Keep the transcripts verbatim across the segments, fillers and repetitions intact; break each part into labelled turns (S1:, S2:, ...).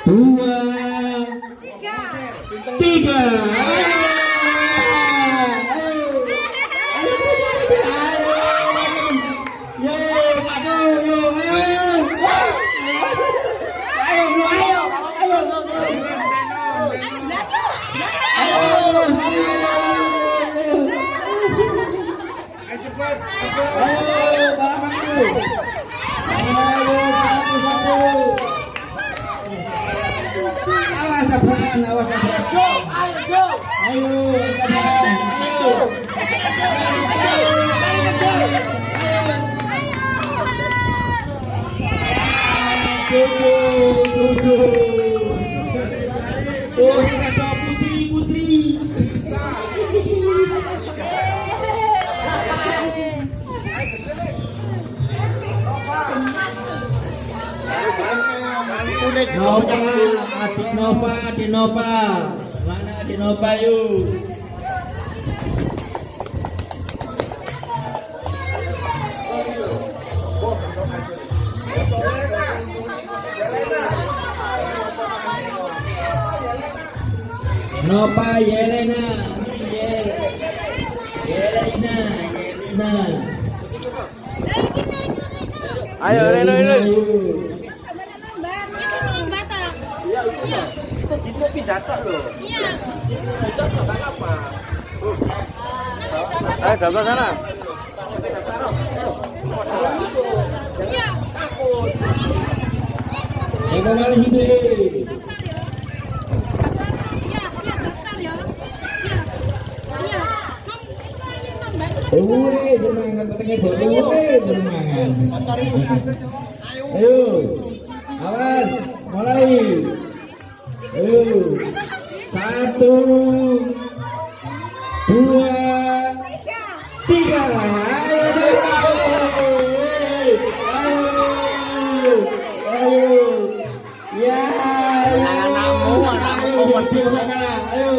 S1: dua, tiga. Awas, awas, ayo, ayo, putri, putri. Nova, adik Nova, adik Nova, mana adik Nova yuk? Nova, Yelena, Yelena, Yelena. Ayo, Reno, Reno. Itu pidato loh. Iya. Pidato apa? Ayo daftar sana. Iya. Yang kemarin sini. Iya, iya daftar ya. Iya. Iya. Uwe, semangat katanya baru. Uwe, semangat. Ayo. Awas, mulai. Ayo, satu, dua, tiga, ayo, ayo, ayo, ya, anakmu, anakmu masih mana? Ayo,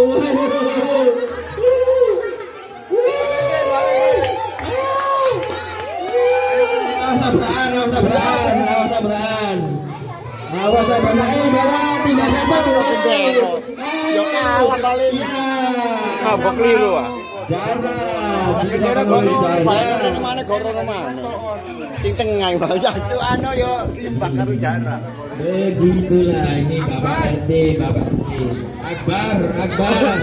S1: sabaran, sabaran, sabaran, awas sabaran, ayo bawa tiga satu. Yo kalah balik. Apa keliru ah? Jangan. Kira gono balik mana gono mana. Sing tengah ya itu anu yo limbah karo jarak. Begitulah ini Bapak R T, Bapak R T. Akbar, Akbar.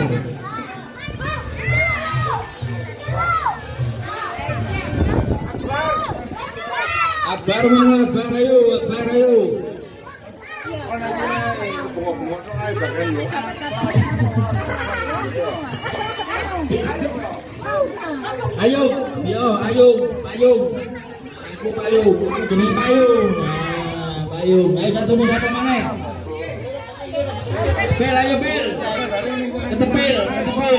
S1: Akbar mana Akbar ayo, Akbar ayo. Ayo, yo, ayo, payung, aku payung, ini payung, nah, payung, ayo satu nih satu mana? Bel, ayo bel, ketepil, ketepil,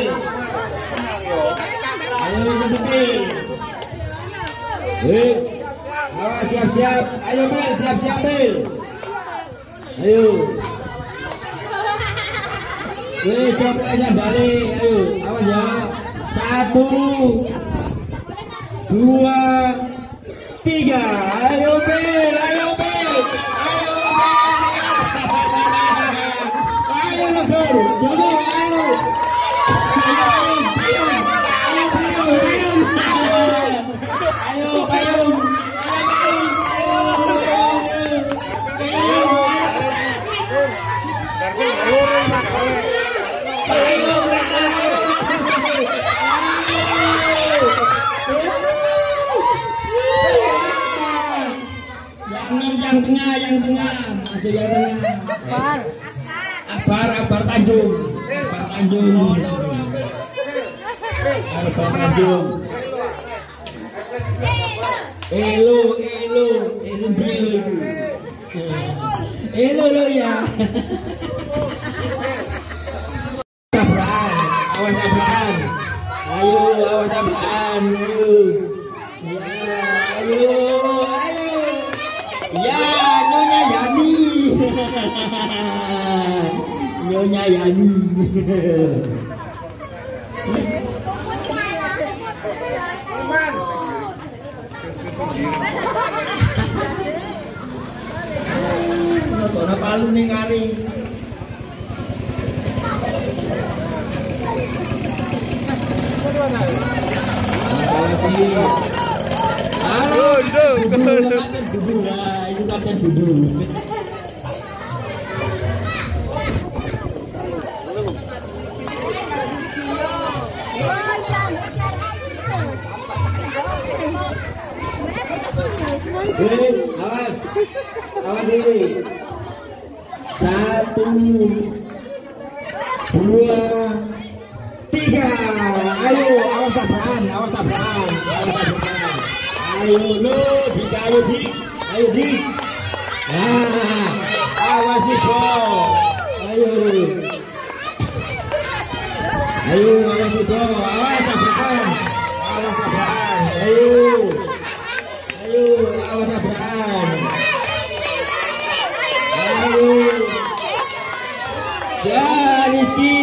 S1: ayo ketepil, eh, awas siap-siap, ayo bel, siap-siap bel. Ayo. Wih, coba aja balik. Ayo, awas ya. Satu, dua, tiga. Ayo bel, ayo bel, ayo bel. Ayo lebur, jadi ayo. Ayo, ayo. Yang tengah, yang tengah, masih yang tengah. Akbar, Akbar, Akbar Tanjung, Akbar Tanjung, Akbar Tanjung. Elo, elo, elo brio, elo lo ya. Tabrakan, awas tabrakan. Ayo, awas tabrakan. Ayo, ayo. Ya, Nyonya Yani. Nyonya Yani. Ora palu ning kari. Halo,
S2: Kapten Dudu, nah itu Kapten Dudu. Wih, awas, awas ini. Satu, dua, tiga. Ayo, awas tabrakan, awas tabrakan, awas tabrakan. Ayo lo, Dika, ayo Dik, ayo Dik. Nah, awas nih bos. Ayo, ayo awas nih bos, awas tabrakan, awas tabrakan. Ayo. Ayo, awas tabrakan. Ayo. Ya, Rizky.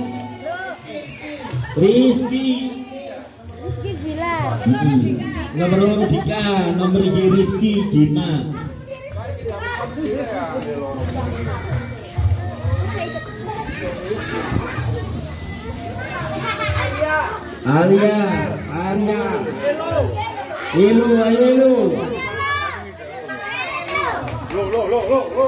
S2: Rizky.
S3: Rizky Bilar.
S2: Hmm. Nomor Dika, nomor Rizky Jima. Alia, Alia. Ilu, ayo Ilu.
S1: Lo, lo, lo, lo, lo.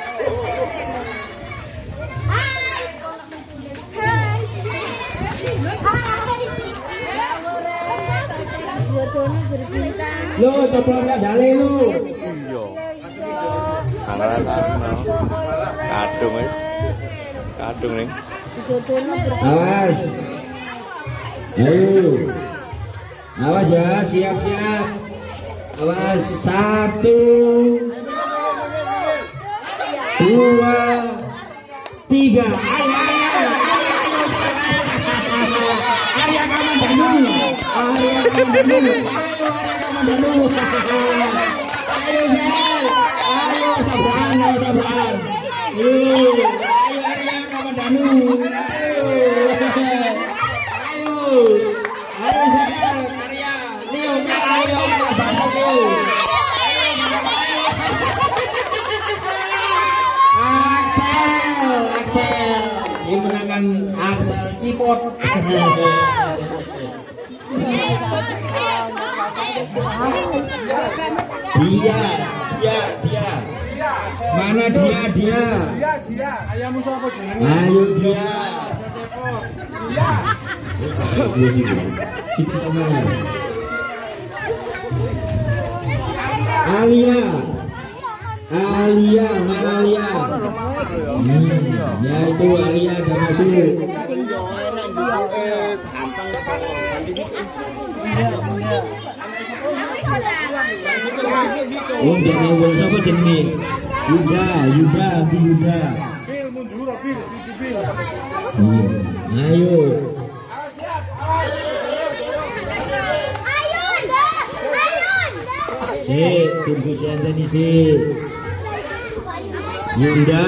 S2: Lo, coba dale lu.
S1: Iya. Anggaran sana. Kadung ya. Kadung nih.
S2: Awas. Ayo. Awas ya, siap-siap. Awas, satu, dua, tiga. Ayo, ayo, ayo. Arya Kamandanu. Arya Kamandanu. Ayo, Arya Kamandanu. Ayo, Sel. Ayo, tabrakan, ayo, tabrakan. Ayo, ayo, Arya Kamandanu. Ayo. Ayo. Ayo, Sel. Arya. Leo, ayo, bantu Leo. Axel, Axel. Ini menangkan Axel Cipot. Dia, dia, dia. Mana dia, dia?
S1: Dia, dia. Ayahmu siapa jenenge?
S2: Ayo dia.
S1: Dia.
S2: Kita kemana? Alia, Alia, mana Alia? Hmm, ya itu Alia udah masuk. Oh, jadi wong siapa jenenge? Yuda, Yuda, nanti Yuda.
S1: Bil mundur, bil, bil.
S2: Hmm, ayo. Si, tunggu si Antoni si. Yunda.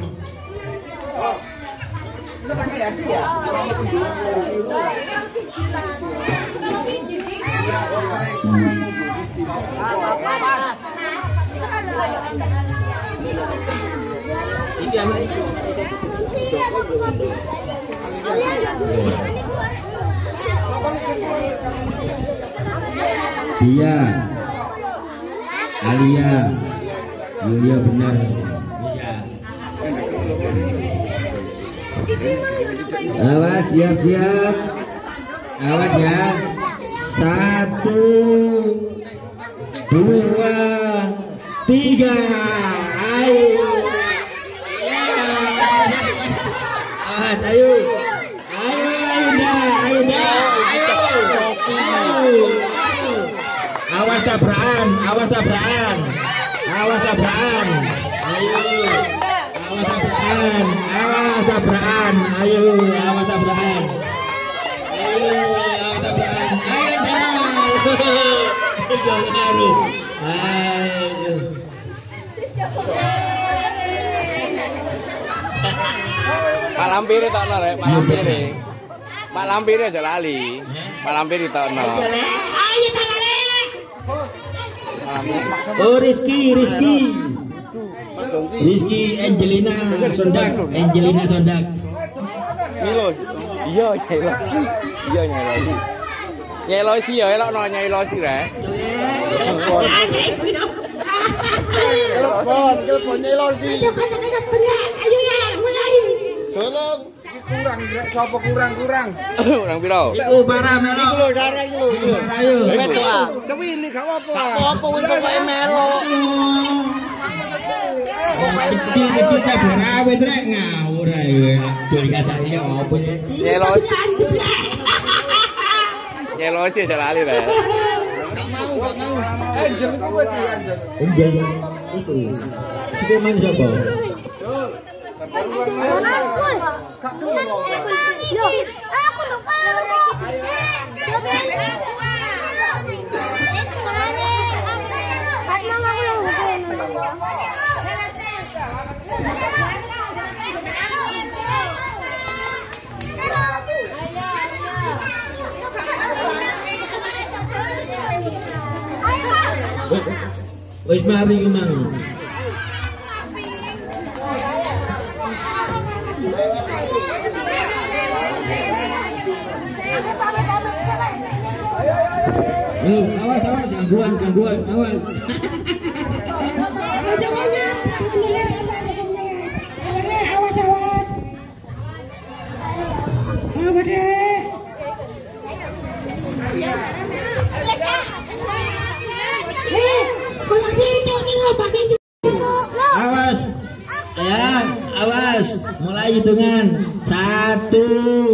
S2: Ini anak itu. Dia. Alia, Yulia benar. Awas, siap-siap. Awas ya. Satu, dua, tiga. Ayo. Awas, ayo. Ayo, ayo dah, ayo dah. Ayo. Ayo. Awas tabrakan, awas tabrakan, awas tabrakan, ayo, awas tabrakan, awas tabrakan, ayo, awas tabrakan, ayo, awas tabrakan, ayo, jangan harus, ayo.
S1: Pak Lampir tak nol ya, Pak Lampir. Pak Lampir aja lali. Pak Lampir tak nol.
S3: Ayo tangan.
S2: Oh Rizky, Rizky, Rizky Angelina Sondak, Angelina Sondak.
S1: Milo, iya, iya, iya, iya. Nyai losi ya, elok no nyai losi re.
S4: Telepon, telepon nyai losi.
S3: Ayo ya, mulai.
S4: Tolong. Kurang, siapa kurang kurang?
S1: Kurang piro?
S2: Iku para melo.
S4: Iku lho cara iki lho.
S2: Ayo.
S4: Beto ah. Kewili gak apa-apa. Gak apa-apa wis pokoke melo.
S2: Kecil-kecil tak berawet rek ngawur ae. Dol katanya opo ya?
S1: Nyai losi. Nyai losi aja lali re.
S4: Gak mau, gak mau. Angel itu kuwi Angel.
S2: Angel itu. Sing main sapa?
S3: Yo, aku lupa.
S2: Wis mari mang. Eh, awas awas gangguan gangguan awas. Awas awas. Awas deh. Awas. Ya, awas. Mulai hitungan. Satu,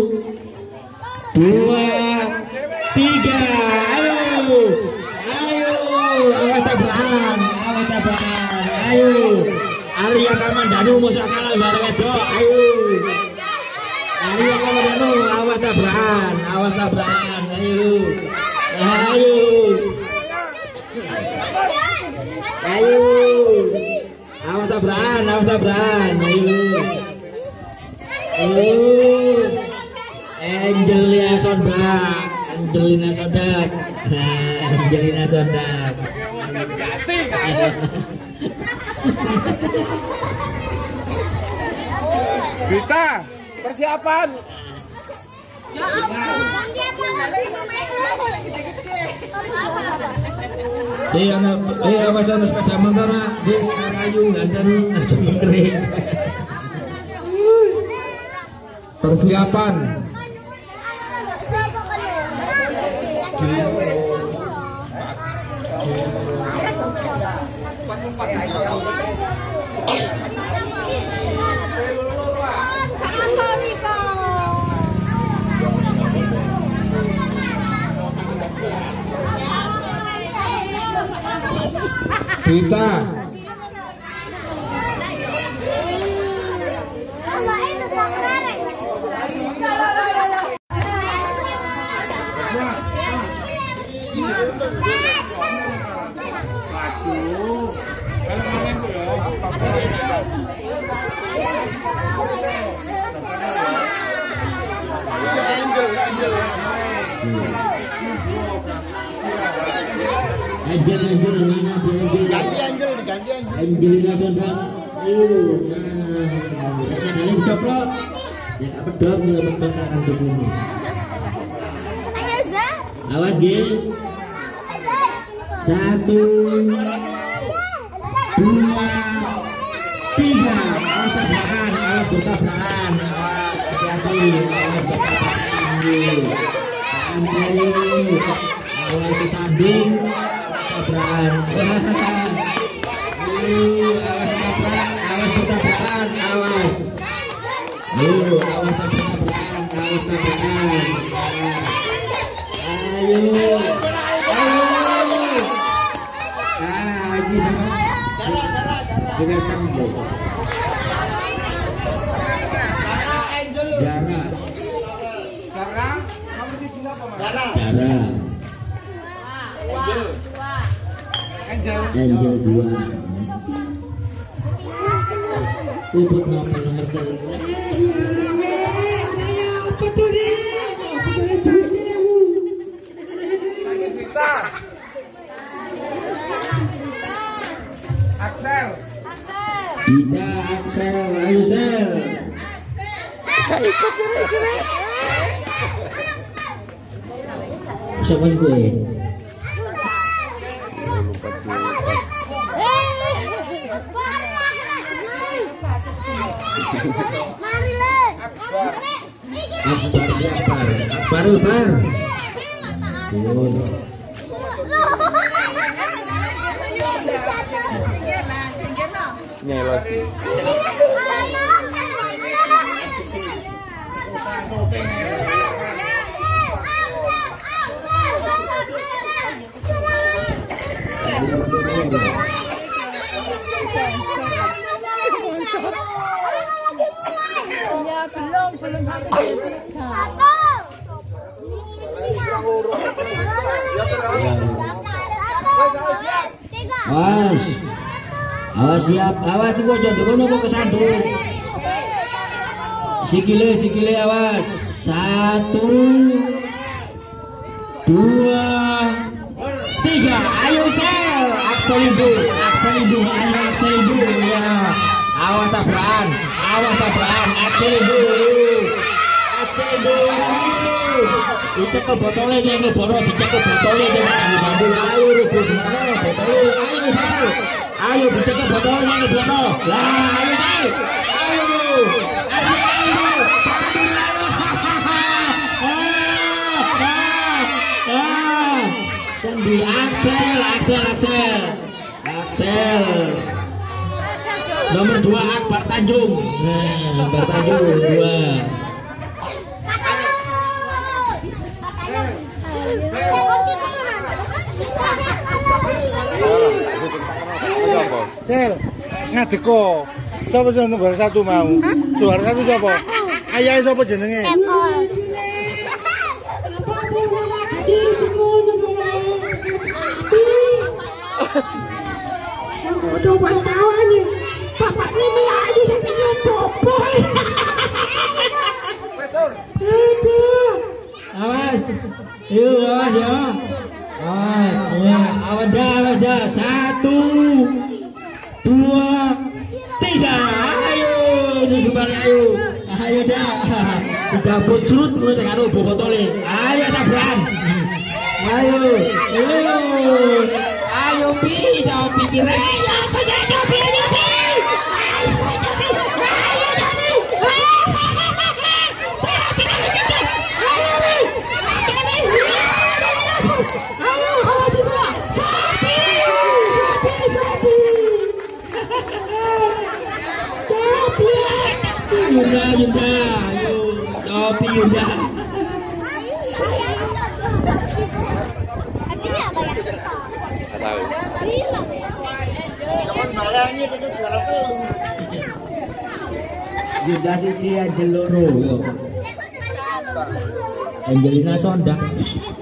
S2: dua, tiga. Ayo, ayo. Awas tabrakan, awas tabrakan. Ayo. Arya Kamandanu mosok kalah bareng wedok. Ayo. Arya Kamandanu awas tabrakan, awas tabrakan. Ayo. Ayo. Ayo. Awas tabrakan, awas tabrakan. Ayo. Ayo. Angelina Sondak, Angelina Sondak, Angelina Sondak.
S4: Kita persiapan.
S2: Si anak, eh awas anak sepeda motor nak, di kayu gandan kering.
S4: Persiapan. Kita
S2: Angel, Angel, mana dia Angel?
S4: Ganti Angel, diganti Angel.
S2: Angelina Sondak. Ayo, nah, rasanya dari coplok. Ya tak pedot, nggak pedot akan begini.
S3: Ayo Za.
S2: Awas Gil. Satu, dua, tiga. Awas tabrakan, awas bertabrakan, awas hati-hati, awas bertabrakan. Santai, awas kesandung, tabrakan. Awas tabrakan, awas bertabrakan, awas. Ayo, awas tabrakan, awas tabrakan. Ayo. Ah, ini sama. Dengan kamu. Jara.
S4: Jara, kamu di sini apa, Mas? Jara.
S2: Jara.
S4: Angel. Angel.
S2: Angel dua. Ubud nomor nomor tiga.
S4: Kita. Axel.
S2: Dida, Axel, ayo Sel. seven gue. Akbar, Akbar.
S1: Nyelot.
S5: Ya belum belum habis.
S2: Awas, awas siap, awas ibu jodoh nopo kesandung. Sikile, sikile awas. Satu, dua, tiga. Ayo sel, Axel ibu, Axel ibu, ayo Axel ibu ya. Awas tabrakan, awas tabrakan, Axel ibu, Axel ibu. Dicek ke botolnya nih, ngeboro dicek ke botolnya nih. Ayo rebut mana botolnya, ayo sel. Ayo dicek ke botolnya ngeboro. Lah, ayo sel, ayo, ayo, ayo. Sendi Axel, Axel, Axel, Axel. Nomor dua Akbar Tanjung. Nah, Akbar Tanjung dua.
S4: Sel, ngadeko. Siapa sing nomor satu mau? Juara satu siapa? Ayahe siapa jenenge?
S3: Coba tahu aja, bapaknya Melayu dan ingin boboy.
S2: Awas, yuk awas ya, awas, ya, awas dah, awas dah. Satu, dua, tiga. Ayo, tujuh balik ayo, ayo dah. Tiga puluh surut menurut karo botolnya. Ayo tabran. Ayo, ayo, ayo pi, jauh pikir ayo, apa jadi pi, ayo pi, ayo pi, ayo jadi, ayo, ayo juga, sapi, sapi, sapi, sapi, Yunda, Yunda, ayo, sapi Yunda. Yunda siji Angeloro yo. Angelina Sondak.